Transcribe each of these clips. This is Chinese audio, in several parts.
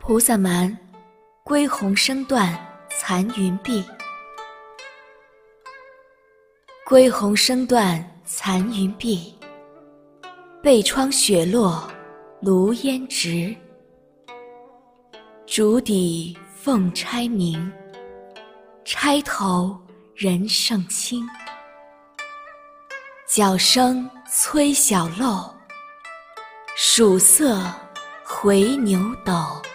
菩萨蛮，归鸿声断残云碧。归鸿声断残云碧，背窗雪落炉烟直。竹底凤钗明，钗头人胜清。角声催小漏，曙色回牛斗。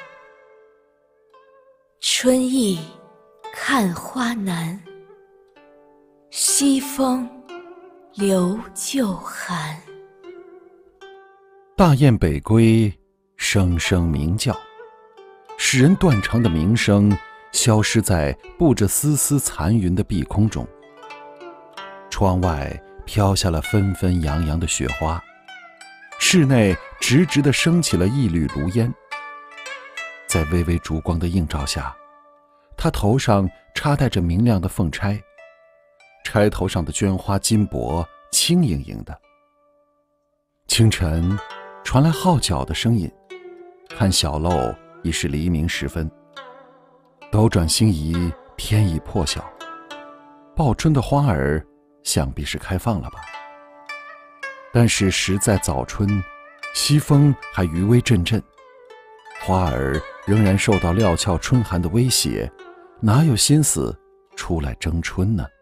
春意看花难，西风留旧寒。 大雁北归，声声鸣叫，使人断肠的鸣声消失在布着丝丝残云的碧空中。窗外飘下了纷纷扬扬的雪花，室内直直地升起了一缕炉烟。在微微烛光的映照下，他头上插戴着明亮的凤钗，钗头上的绢花金箔轻盈盈的。清晨传来号角的声音，看小漏已是黎明时分。斗转星移，天已破晓，报春的花儿想必是开放了吧。但是实在早春，西风还余微阵阵，花儿仍然受到料峭春寒的威胁，哪有心思出来争春呢？